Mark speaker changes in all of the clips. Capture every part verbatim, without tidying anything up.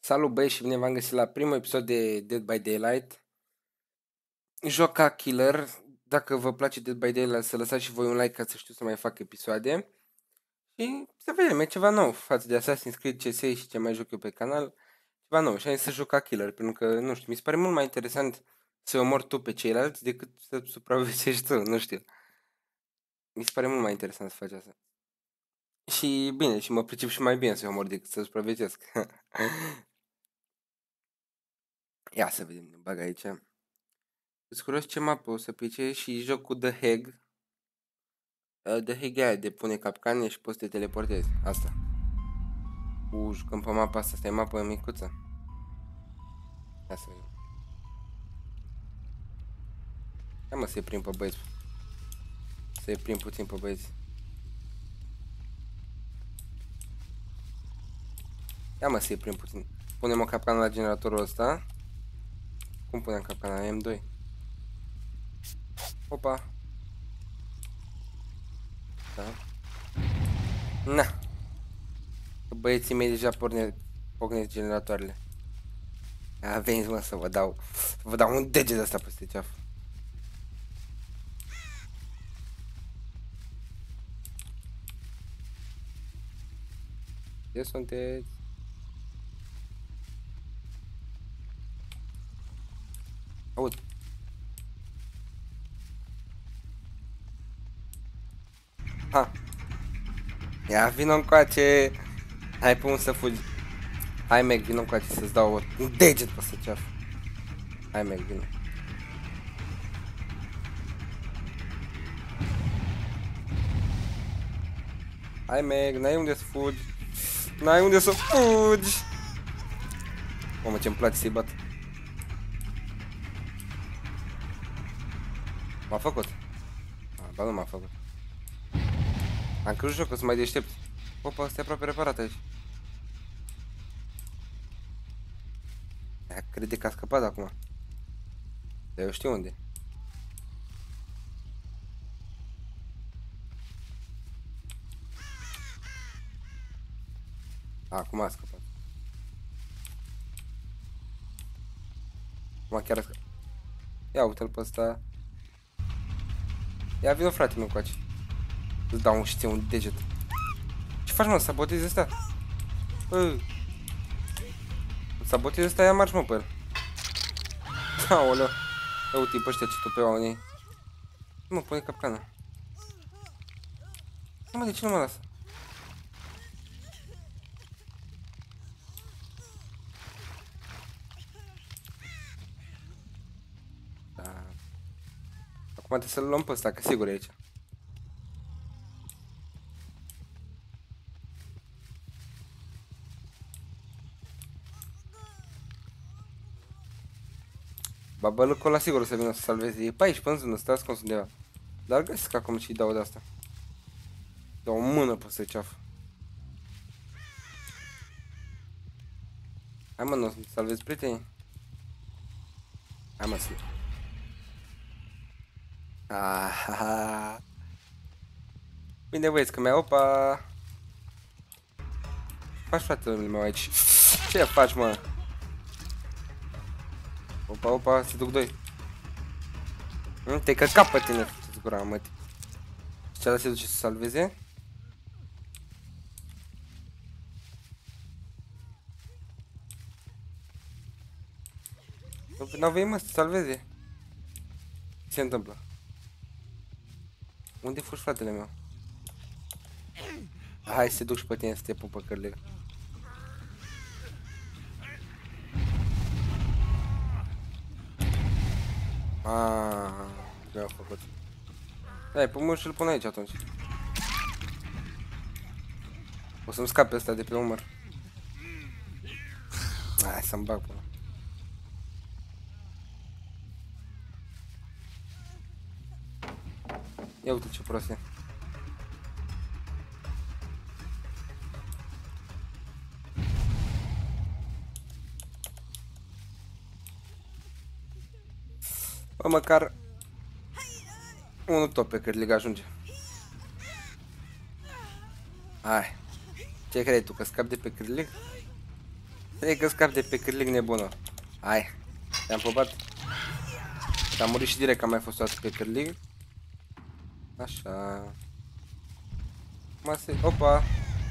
Speaker 1: Salut băieți și bine v-am găsit la primul episod de Dead by Daylight. Joc ca killer. Dacă vă place Dead by Daylight, să lăsați și voi un like ca să știu să mai fac episoade. Și să vedem, e ceva nou față de Assassin's Creed, C S și ce mai joc eu pe canal. Ceva nou și am zis să joc ca killer, pentru că, nu știu, mi se pare mult mai interesant să omori tu pe ceilalți decât să supraviețuiești tu, nu știu. Mi se pare mult mai interesant să faci asta. Și bine, și mă pricep și mai bine să omor decât să supraviețuiesc. Ia să vedem, ne bag aici. Îți curios ce mapă o să pice și joc cu The Hag. Uh, The Hag aia de pune capcane și poți să te teleportezi. Asta. U, jucăm pe mapa asta. Asta e mapă micuță. Ia să vedem. Ia mă să-i prind pe băieți. Să-i prind puțin pe băieți. Ia mă să-i prind puțin. Punem o capcană la generatorul ăsta. Cum punem capcana? M doi. Opa. Da. Na. Băieții mei deja porne, pornesc generatoarele. A, veniți mă să vă dau, să vă dau un deget ăsta peste ceafă. Ce sunteți? Aud. Ha. Ia vină încoace. Hai pe un să fugi. Hai Meg, vină încoace să-ți dau un deget pe ceafă. Hai Meg, vină. Hai Meg, n-ai unde să fugi. N-ai unde să fugi. Mamă, ce-mi place să-i bat. M-a făcut. A, ba nu m-a făcut. Am crezut că o să mai deștept. Opa, ăsta e aproape reparat aici. Ea crede că a scăpat acum. Dar eu știu unde. Acum a scăpat. Acum chiar a scăpat. Ia uite-l pe ăsta. Ia vină frate meu încoace. Îți dau un și ție un deget. Ce faci mă, sabotezi ăsta? Bă. Sabotezi ăsta, ia marș mă pe el. Aoleu. Ia uite-i pe ăștia ce tupeau în ei. Mă, pune capcana. Mă, de ce nu mă lasă? Da. Acum trebuie să-l luăm pe ăsta, că sigur e aici. Babălăcul ăla sigur o să vină să salveze. E pe aici, până să stă ascuns undeva. Dar găsesc acum și-i dau de asta. Dau o mână peste ceafă. Hai mă, nu salvezi prietenii. Hai mă, să... Ahaha. Bine băieți, că mi-a... Opa. Faci fratele meu aici. Ce faci mă? Opa, opa, se duc doi. Te-ai căcat pe tine, ce-ți gura, mătii. Și cealaltă se duce să salveze. N-au venit mă să salveze. Ce se întâmplă? Unde fugi fratele meu? Hai să te duci pe tine să te pupă cărliga. Aaaa, ce a făcut? Hai, pun și îl pun aici atunci. O să-mi scape ăsta de pe umăr. Hai să-mi bag până. Ia uite ce prost e. Bă, măcar unul tot pe cărliga ajunge. Hai. Ce crezi tu, că scap de pe cărlig? Trebuie că scap de pe cârlig nebună. Hai. Te-am pupat. Și am murit și direct că am mai fost o dată pe cârlig. Așa. Mase. Opa.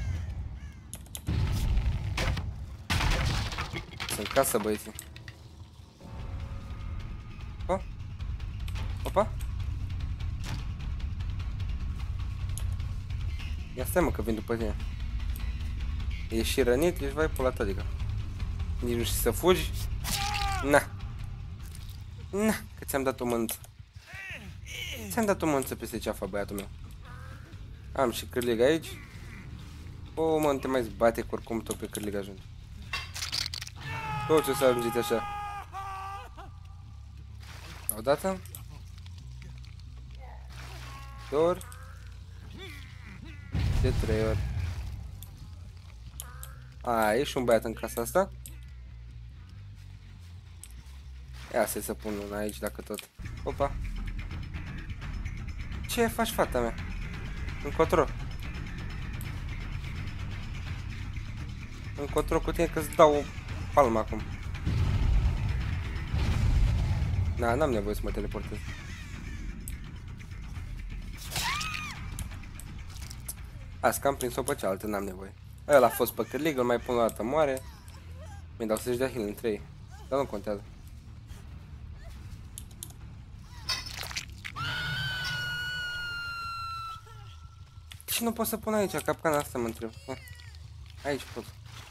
Speaker 1: Sunt casă, băieții. Opa. Opa. Ia stai, mă, că vin după tine. Ești și rănit, ești vai pula ta, adică. Nici nu știi să fugi. Na. Na, că ți-am dat o mânță. Ți-am dat o mânță peste ceafa, băiatul meu. Am și cârlig aici. O, mă, nu te mai zbate, că oricum tot pe cârlig ajungi. Tot ce o să ajungeți așa. Odată. Două ori. De trei ori. A, e și un băiat în casa asta. Ia să să pun una aici dacă tot. Opa. Ce faci, fata mea? Încotro. Încotro cu tine că-ți dau o palmă acum. Na, n-am nevoie să mă teleportez. Azi că am prins-o pe cealaltă, n-am nevoie. Ăla a fost pe cârlig, îl mai pun o dată, moare. Mi dau să-și dea heal în trei. Dar nu contează. Și nu pot să pun aici capcana asta, mă întreb. Aici pot.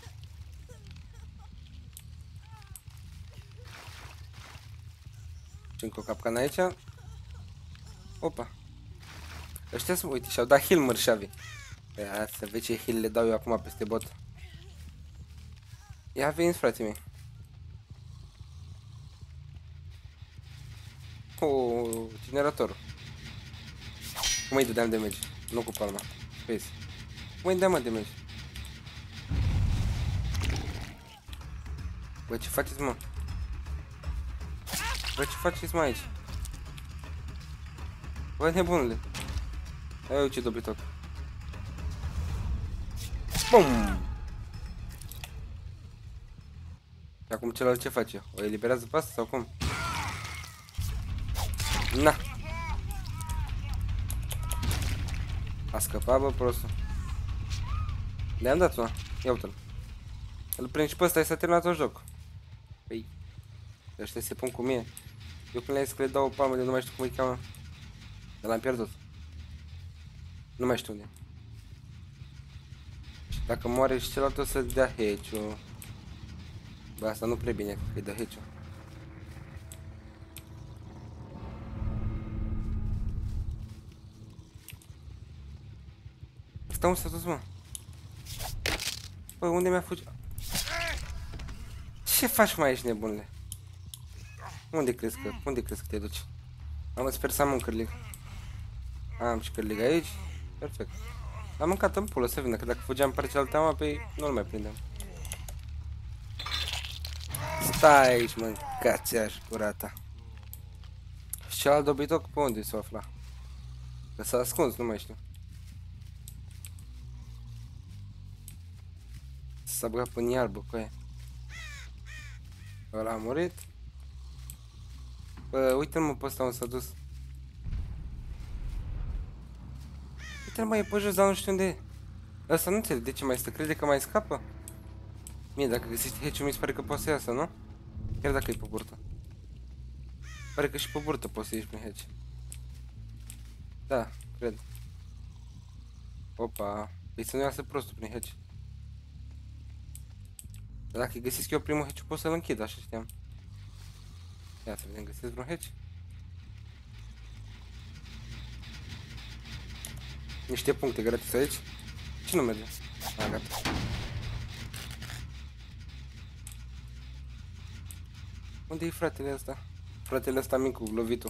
Speaker 1: Și încă o capcană aici. Opa. Ăștia să uite, și-au dat heal mărșavi. Ia să vezi ce heal le dau eu acum peste bot. Ia veniți, frații mei. Oh, generatorul. Cum îi dădeam damage? Nu cu palma. Vezi. Cum îi dădeam mă damage? Bă, ce faceți, mă? Bă, ce faceți, mă, aici? Bă, nebunule. Hai eu ce dobitoc. Bum! Și acum celălalt ce face? O eliberează pe asta sau cum? Na! A scăpat, bă, prostul. Le-am dat una. Ia uite-l. Îl prind și pe ăsta, i s-a terminat un joc. Păi, ăștia se pun cu mine. Eu când le-ai zis că le dau o palmă de nu mai știu cum îi cheamă. Dar l-am pierdut. Nu mai știu unde. Și dacă moare și celălalt o să dea hatch-ul. Bă, asta nu prea bine, că îi dă hatch-ul. Asta unde s-a dus, mă? Bă, unde mi-a fugit? Ce faci, mai aici, nebunule? Unde crezi că, unde crezi că te duci? Am sper să am un cârlig. Am și cârlig aici. Perfect. Am mâncat în pulă să vină, că dacă fugeam pe cealaltă mă, pe nu-l mai prindem. Stai aici, mâncați-aș curata. Și celălalt dobitoc pe unde s-o afla? Că s-a ascuns, nu mai știu. S-a băgat pe iarbă cu aia. Ăla a murit. Bă, uite-l, mă, pe ăsta unde s-a dus. Uite-l, mă, e pe jos, dar nu știu unde e. Ăsta nu înțeleg de ce mai stă, crede că mai scapă? Mie, dacă găsești hatch-ul, mi se pare că poate să iasă, nu? Chiar dacă e pe burtă. Pare că și pe burtă poți să ieși prin hatch. Da, cred. Opa, păi să nu iasă prostul prin hatch. Dar dacă găsesc eu primul hatch, pot să-l închid, așa știam. Ia să vedem, găsesc vreun hatch? Niște puncte gratis aici. Ce nu merge? A, gata. Unde e fratele ăsta? Fratele ăsta mic cu lovitul.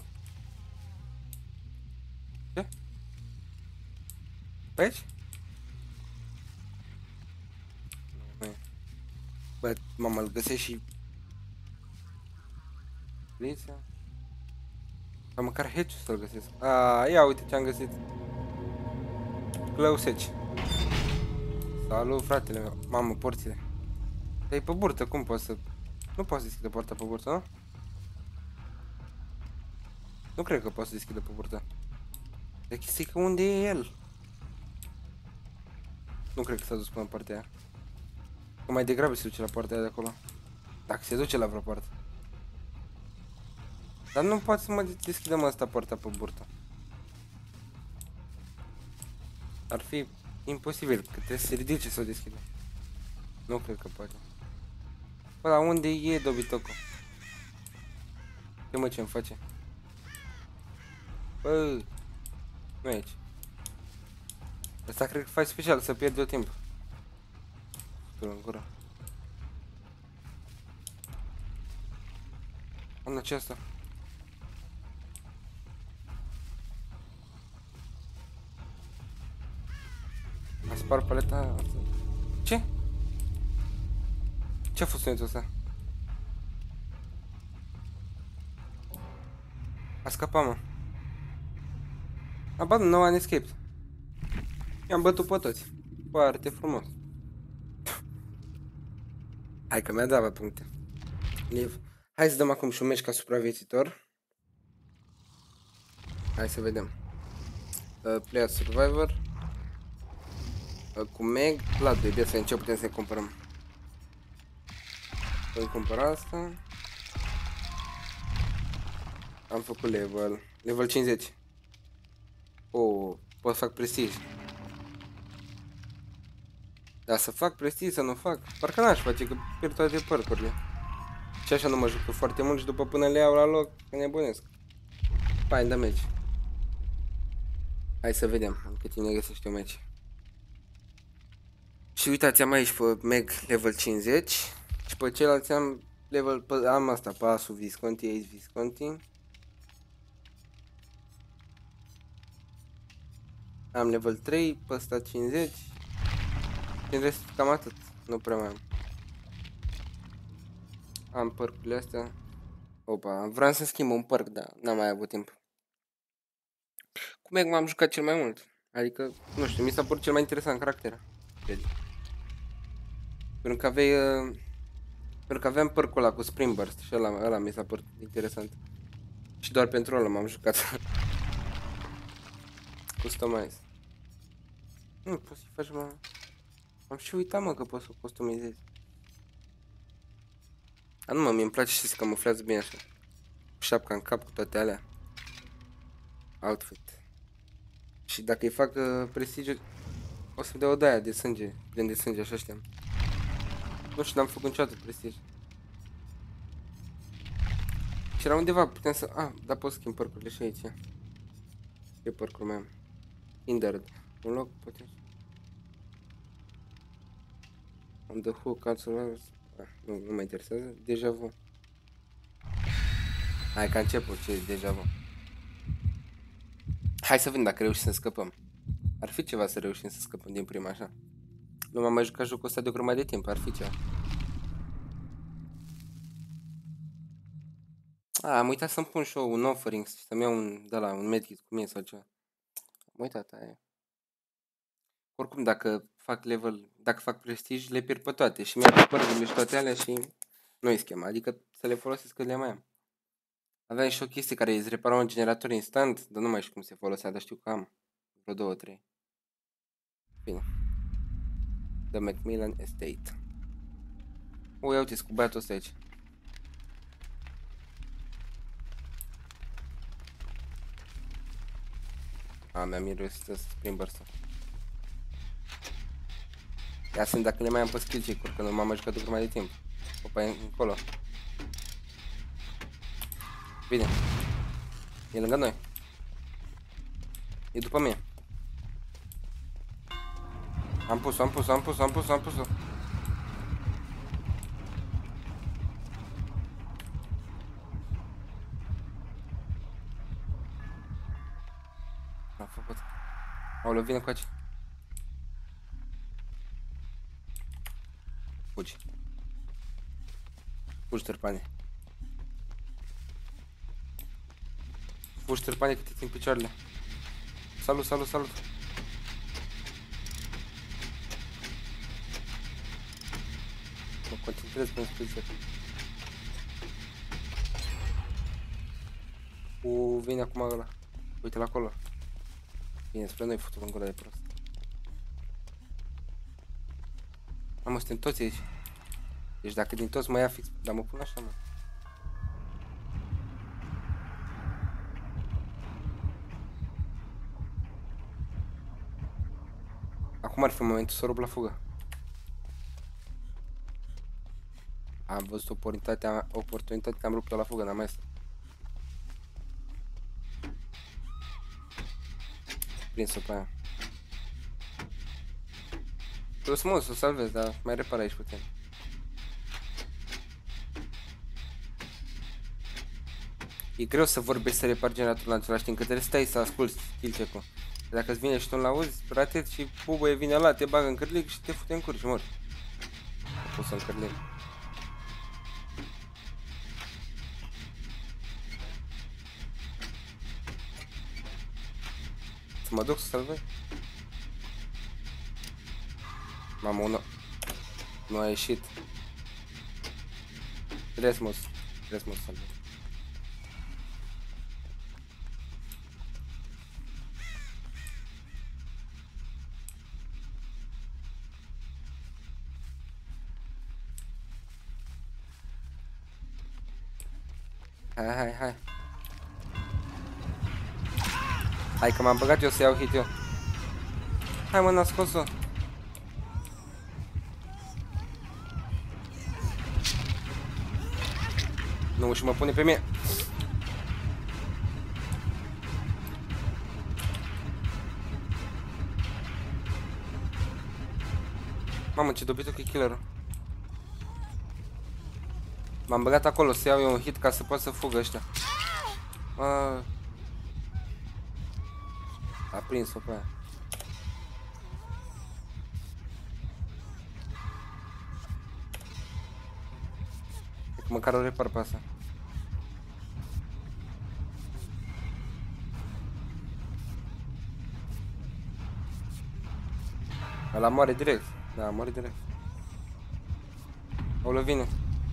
Speaker 1: Ce? Pe aici? Bă, mama, îl găsesc și... Lița? Sau măcar hatch-ul să-l găsesc. A, ia uite ce-am găsit. Clăuseci. Salut, fratele meu. Mamă, porțile. Dar e pe burtă, cum poți să... Nu poți să deschide poarta pe burtă, nu? Nu cred că poți să deschide pe burtă. Dar chestia că unde e el? Nu cred că s-a dus până în partea aia. Că mai degrabă se duce la partea aia de acolo. Dacă se duce la vreo parte. Dar nu poate să mă deschidem asta poarta pe burtă. Ar fi imposibil, că trebuie să se ridice să o deschidă. Nu cred că poate. Bă, dar unde e dobitocul? Ce mă, ce-mi face? Bă, nu e aici. Asta cred că faci special, să pierd eu timp. Stul în gură. Am aceasta. A spart paleta asta. Ce? Ce a fost sunetul ăsta? A scăpat, mă. A, bă, nu am escaped. I-am bătut pe toți. Foarte frumos. Hai că mi-a dat la puncte. Live. Hai să dăm acum și un meci ca supraviețuitor. Hai să vedem. Uh, Play as Survivor. Uh, cu Meg. La doi, bine să încep, putem să ne comparăm. Voi cumpăra asta. Am făcut level. Level cincizeci. Oh, pot să fac prestige. Dar să fac prestige, să nu fac. Parcă n-aș face, că pierd toate părcurile. Și așa nu mă jucă foarte mult și după până le iau la loc, că nebunesc. Find a match. Hai să vedem în cât timp ne găsește un match. Și uitați, am aici pe Meg level cincizeci. Și pe ceilalți am level, pe, am asta, pasul Visconti, Ace Visconti. Am level trei, pe ăsta cincizeci. Și în rest cam atât, nu prea mai am. Am părcurile astea. Opa, vreau să schimb un părc, dar n-am mai avut timp. Cu Meg m-am jucat cel mai mult. Adică, nu știu, mi s-a părut cel mai interesant caracter. Cred. Pentru că aveai... Uh, pentru că aveam părcul ăla cu Spring Burst și ăla, ăla mi s-a părut interesant. Și doar pentru ăla m-am jucat. Customize. Nu, poți să faci, mă... Am și uitat, mă, că poți să o customizezi. A, nu, mă, mi-mi place și se camuflează bine așa. Șapca în cap cu toate alea. Outfit. Și dacă îi fac uh, prestige, o să-mi dea o daia de sânge. Plin de sânge, așa știam. Nu știu, n-am făcut niciodată prestige. Și era undeva, puteam să... Ah, da, pot schimb părcurile și aici. Ce părcuri mai am? Hindered. Un loc, poate. On the hook, cancel. Ah, nu, nu mă interesează. Deja vu. Hai că a început, ce e deja vu. Hai să vedem dacă reușim să scăpăm. Ar fi ceva să reușim să scăpăm din prima, așa. Nu m-am mai jucat jocul ăsta de o grămadă de timp, ar fi ceva. A, am uitat să-mi pun și eu un offering, să-mi iau un, de la, un medkit cu mine sau ceva. Am uitat, aia. Oricum, dacă fac level, dacă fac prestige, le pierd pe toate și mi-au părgurile și toate alea și nu-i schema, adică să le folosesc că le mai am. Aveam și o chestie care îți repara un generator instant, dar nu mai știu cum se folosea, dar știu că am vreo două, trei. Bine. The Macmillan Estate. O, ia uite-ți cu băiatul ăsta aici. A, mi-am mirosit ăsta prin bărsa. Ia sunt dacă le mai am pe skill check-uri, că nu m-am mai jucat de mai de timp. Opa, e încolo. Bine. E lângă noi. E după mine. Am pus-o, am pus-o, am pus-o, am pus-o, am pus-o. Am făcut. Aoleu, vine cu aici. Fugi. Fugi, târpane. Fugi, târpane, că te țin picioarele. Salut, salut, salut. concentrez pe sprijin. U, vine acum ăla. Uite-l acolo. Bine, spre noi futul în gură de prost. Mamă, suntem toți aici. Deci dacă din toți mă ia fix, dar mă pun așa, mă. Acum ar fi momentul să rup la fugă. Am văzut oportunitatea, oportunitatea, am rupt-o la fugă, n-am mai stat. Prins-o pe aia. Trebuie să mă să o salvez, dar mai repar aici puțin. E greu să vorbești să repar generatorul în același timp, că trebuie să stai să asculti kill check-ul. Dacă îți vine și tu nu-l auzi, ratet și bubăie vine la, te bagă în cârlig și te fute în cur și mori. Nu pot să-l cârlig. Să mă duc să salvez? Mamă, unul nu a ieșit. Trebuie să mă, trebuie să mă salvez. Hai, hai, hai. Hai că m-am băgat eu să iau hit eu. Hai mă, n-a scos-o. Nu, și mă pune pe mine. Mamă, ce dobitul cu killerul. M-am băgat acolo să iau eu un hit ca să pot să fugă ăștia. A, a prins-o pe aia. Măcar o repar pe asta. Ăla moare direct. Da, moare direct. Aoleu, vine.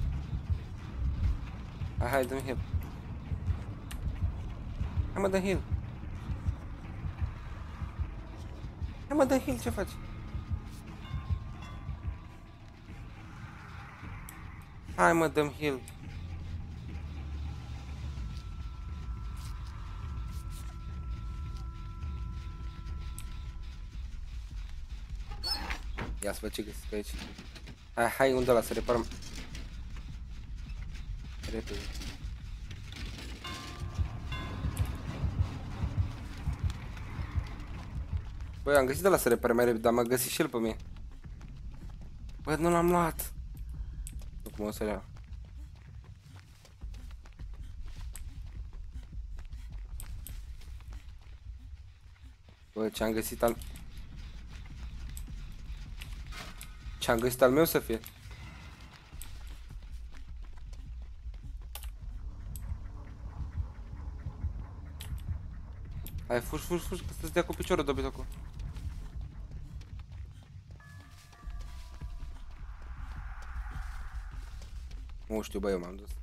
Speaker 1: Hai, hai, dă-mi heal. Hai mă, dă heal. Hai mă, dă heal, ce faci? Hai mă, dă-mi heal. Ia să văd ce găsesc aici. Hai, hai, unde ăla să reparăm. Repede. Băi, am găsit de la să repare mai repede, dar m-a găsit și el pe mine. Băi, nu l-am luat. Nu cum o să le iau. Bă, ce-am găsit al... Ce-am găsit al meu să fie? Hai, fugi, fugi, fugi, că să-ți dea cu piciorul dobit acolo. Nu știu, bă, eu m-am dus.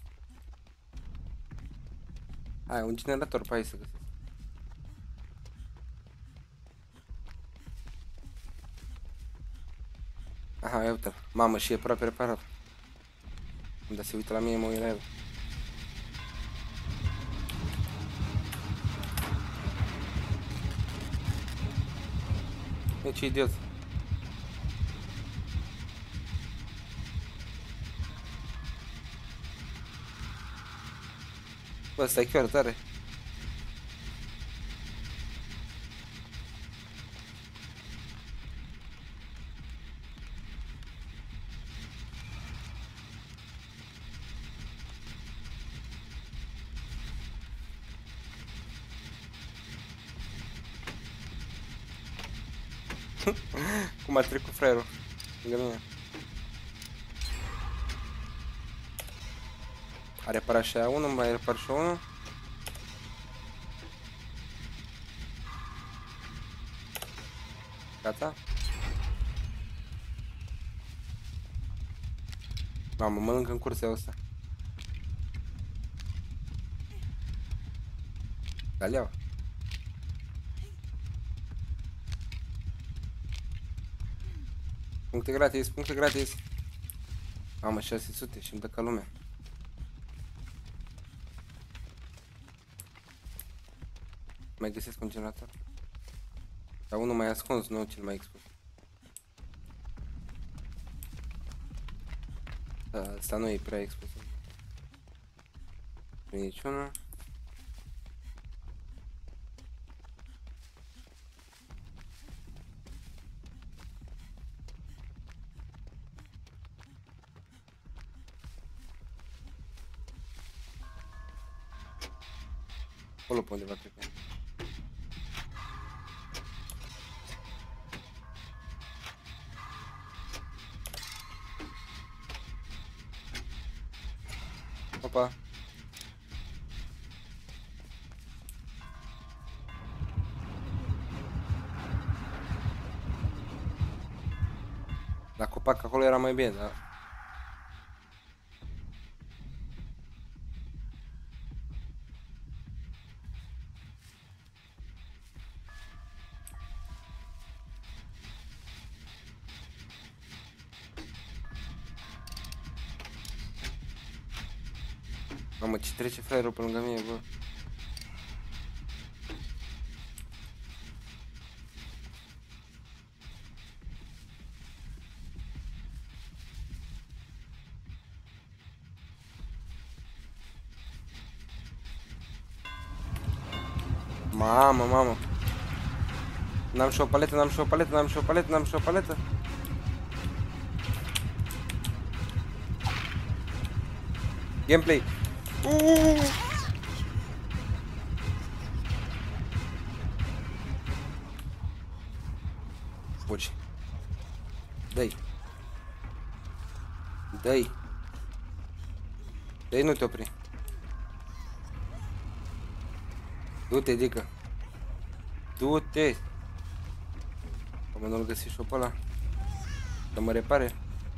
Speaker 1: Hai, un generator pe aici să găsesc. Aha, ia uite-l. Mamă, și e aproape reparat. Unde se uită la mine, mă uit la el. E, ce idiot. Bă, ăsta e chiar tare. Cum a trecut fraierul lângă mine. A reparat și aia unul, mai repar și unul. Gata. Mamă, mănâncă în cursa ăsta. Galeaua. Puncte gratis, puncte gratis. Mamă, șase sute și îmi dă ca lumea. Mai găsesc un generator. Dar unul mai ascuns, nu cel mai expus. Da, asta nu e prea expus. Nu e niciunul. Acolo pe undeva, cred că. Opa. La copac acolo era mai bine, dar... Mamă, ce trece fraierul pe lângă mine, bă. Mamă, mamă. N-am și o paletă, n-am și o paletă, n-am și o paletă, n-am și o paletă. Gameplay. Uuuu. Fugi. Dă-i. Dă-i. Dă-i, nu te opri. Du-te, dică. Du-te. Cum nu-l găsi și-o pe ăla. Să mă repare.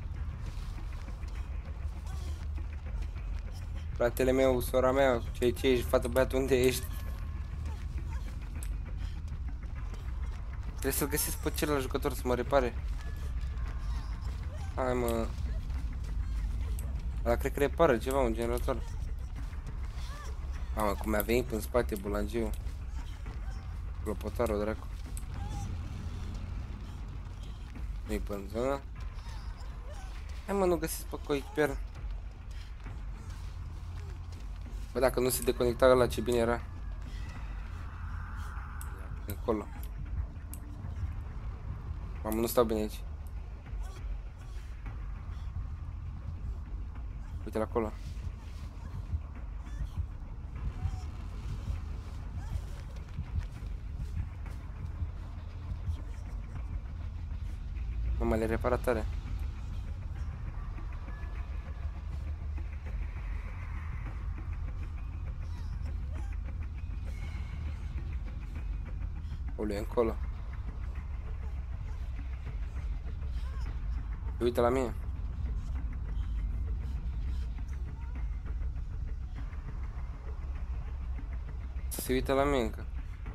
Speaker 1: Fratele meu, sora mea, ce ce ești, fată băiat, unde ești? Trebuie să-l găsesc pe celălalt jucător să mă repare. Hai, mă. Ăla cred că repară ceva, un generator. Mamă, cum mi-a venit până în spate bulangiu. Clopotarul, dracu. Nu-i până în zonă. Hai, mă, nu găsesc pe coipier. Bă, dacă nu se deconecta ăla, ce bine era. Încolo. Mamă, nu stau bine aici. Uite-l acolo. Mama, le repara tare. Ulu, e încolo. Uite la mine. Se uită la mine încă.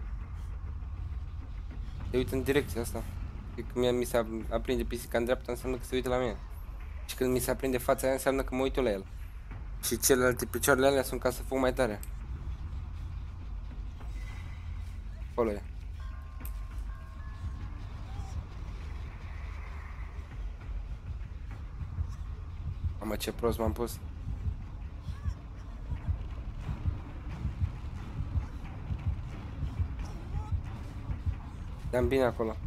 Speaker 1: Se uită în direcția asta. Când mi se aprinde pisica în dreapta, înseamnă că se uită la mine. Și când mi se aprinde fața aia, înseamnă că mă uit la el. Și celelalte picioarele alea sunt ca să fug mai tare. Acolo e. Mamă, ce prost m-am pus. Te-am bine acolo.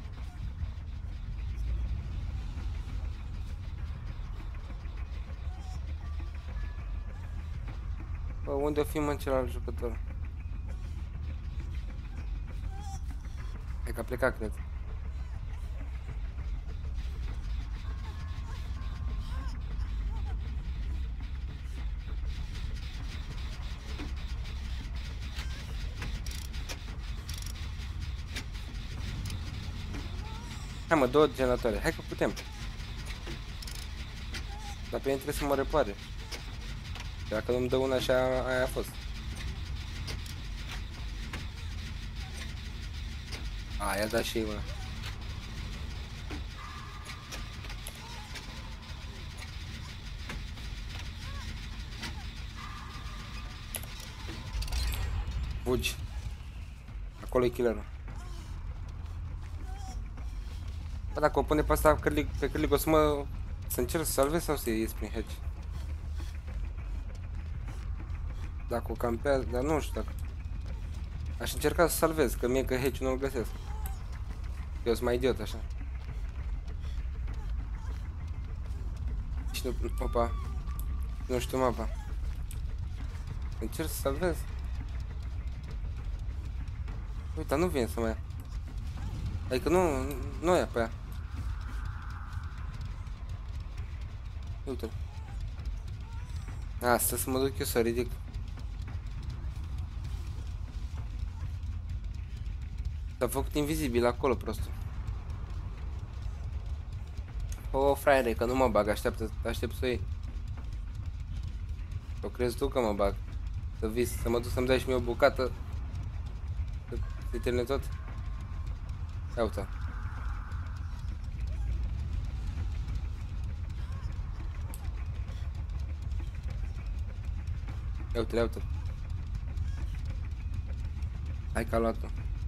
Speaker 1: Bă, unde o fi, mă, celălalt jucător? E că a plecat, cred. Hai, mă, două generatoare. Hai că putem. Dar pe mine trebuie să mă repare. Dacă nu-mi dă una așa, aia a fost. A, i-a dat și ei una. Fugi. Acolo e killerul. Bă, dacă o pune pe asta pe cârlig, o să mă... Să încerc să salvez sau să ies prin hedge? Dacă o campează, dar nu știu dacă... Aș încerca să salvez, că mie că hedge nu-l găsesc. Eu sunt mai idiot așa. Și nu... Opa. Nu știu mapa. Încerc să salvez. Uite, nu vine să mă ia. Adică nu... Nu ia pe ea. Uite-l. Asta să mă duc eu să ridic. S-a făcut invizibil acolo, prostul. O, fraiere, că nu mă bag, așteaptă, aștept să o iei. O crezi tu că mă bag? Să vis, să mă duc să-mi dai și mie o bucată. Să se termine tot. Ia uite. Ia uite, ia uite. Hai că a luat-o.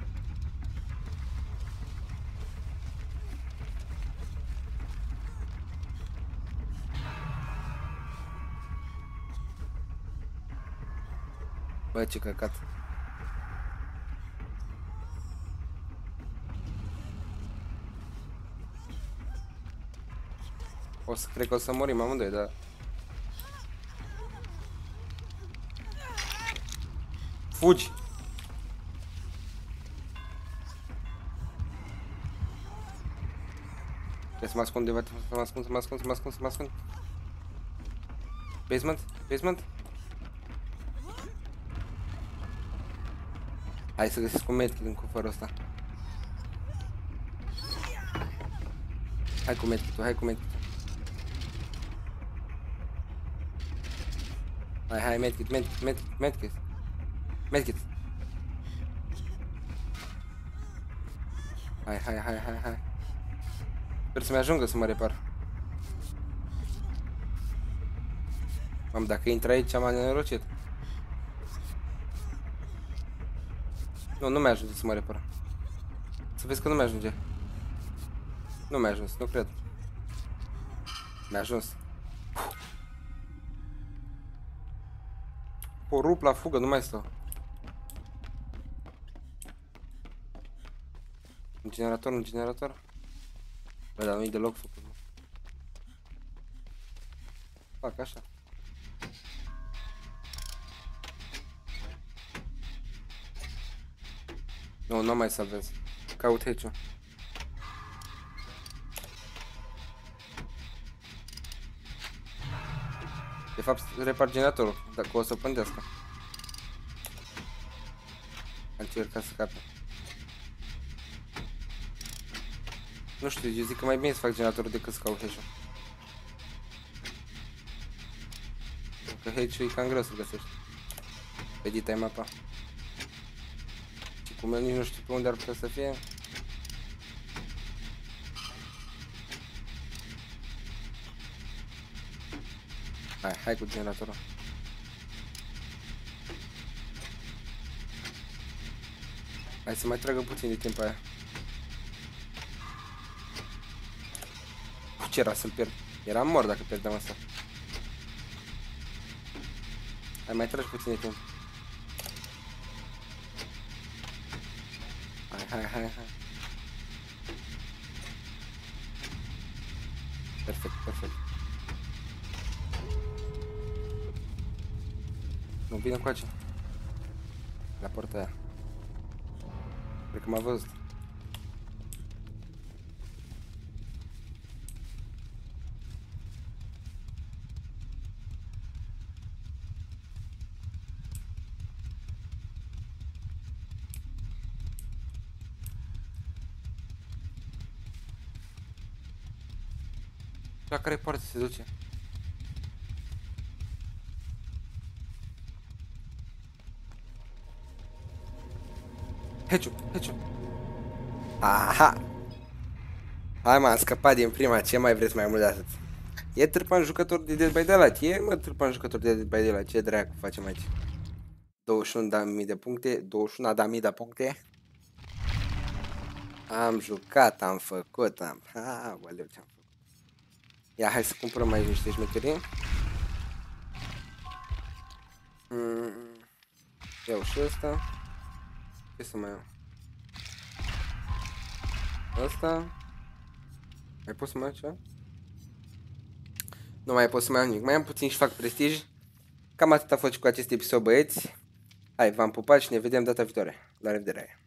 Speaker 1: Bă, ce căcat. O să, cred că o să murim amândoi, dar... Fugi! Trebuie să mă ascund undeva, să mă ascund, să mă ascund, să mă ascund, să mă ascund. Basement? Basement? Hai să găsesc un medkit în cufărul ăsta. Hai cu medkit-ul, hai cu medkit-ul. Hai, hai, medkit, medkit, medkit, medkit. Medkit. Hai, hai, hai, hai, hai. Sper să-mi ajungă să mă repar. Mam, dacă intră aici am nenorocit. Nu, nu mi-ajunge să mă repar. Să vezi că nu mi-ajunge. Nu mi-a ajuns, nu cred. Mi-a ajuns. O rup la fugă, nu mai stau. Un generator, un generator. Bă, dar nu-i deloc făcut, mă. Fac așa. Nu, nu mai salvez. Caut hatch-ul. De fapt, repar generatorul, dacă o să pândească. Am încercat să scape. Nu știu, eu zic că mai bine să fac generatorul decât să caut hatch-ul. Că hatch-ul e cam greu să-l găsești. Editai mapa. Și cum eu nici nu știu pe unde ar putea să fie. Hai, hai cu generatorul. Hai să mai tragă puțin de timp aia. Ce era să-l pierd? Eram mort dacă pierdeam asta. Hai, mai tragi puțin de timp. Hai, hai, hai, hai. Perfect, perfect. Nu vine încoace. La porta aia. Cred că m-a văzut. La care parte se duce? Heciu, Heciu. Aha! Hai, m-am scăpat din prima, ce mai vreți mai mult de atât? E Târpan jucător de Dead by Daylight, e mă Târpan jucător de Dead by Daylight, ce dracu facem aici? douăzeci și unu de mii de puncte, douăzeci și unu de mii de puncte. Am jucat, am făcut, am... Ha, băleu, ce-am făcut. Ia, hai să cumpărăm aici niște șmecherii. Mm. Iau și ăsta. Ce să mai iau? Asta. Mai pot să mai iau ceva? Nu mai pot să mai iau nimic. Mai am puțin și fac prestij. Cam atât a fost și cu acest episod, băieți. Hai, v-am pupat și ne vedem data viitoare. La revedere!